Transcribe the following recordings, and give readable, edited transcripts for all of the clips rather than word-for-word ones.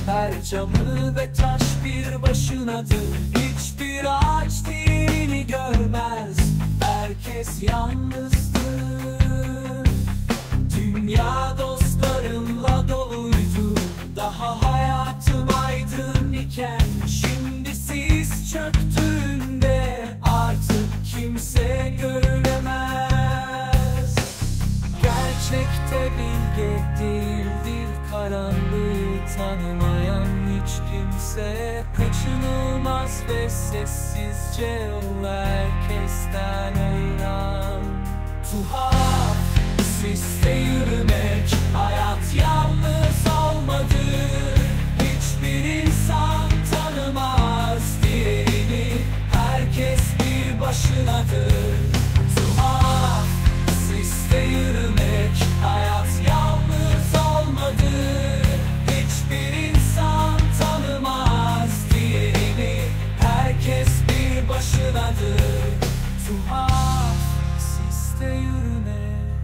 Her camı ve taş bir başınadır. Hiçbir ağaç diğerini görmez. Herkes yalnızdır. Dünya dostlarımla doluydu. Daha hayatım aydın iken, şimdi sis çöktüğünde artık kimse görülemez. Gerçekte bilge değildir karanlığı tanımayan hiç kimse. Kaçınılmaz ve sessizce yol herkesten ayıran. Tuhaf siste yürümek, hayat yalnız olmadır. Hiçbir insan tanımaz diğerini, herkes bir başınadır. Tuhaf siste yürümek, hayat yalnız olmadır. Hiçbir insan tanımaz diğerini, herkes bir başınadır. Tuhaf siste yürümek.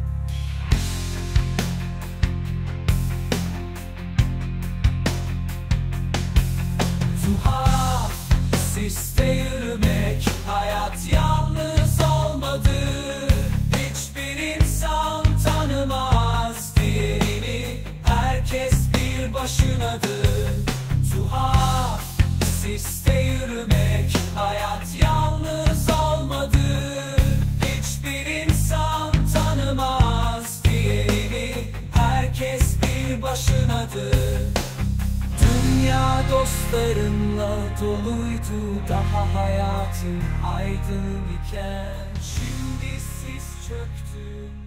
Tuhaf siste yürümek, hayat yalnız olmadır. Hiçbir insan tanımaz diğerini, herkes bir başınadır. Tuhaf siste yürümek, hayat yalnız olmadır. Hiçbir insan tanımaz diğerini, herkes bir başınadır. Dünya dostlarımla doluydu. Daha hayatım aydın iken, şimdi sis çöktü.